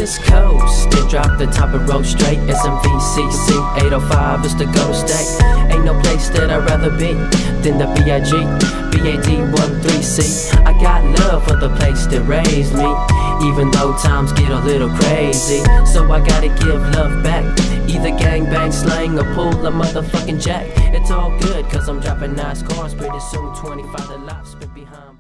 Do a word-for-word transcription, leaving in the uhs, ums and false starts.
East Coast, then drop the top and roll straight. S M V C C eight oh five is the go state. Ain't no place that I'd rather be than the B I G B A D one three C. I got love for the place that raised me, even though times get a little crazy. So I gotta give love back, either gangbang, slang, or pull a motherfucking jack. It's all good, cause I'm dropping nice cars pretty soon, twenty-five to life spit behind.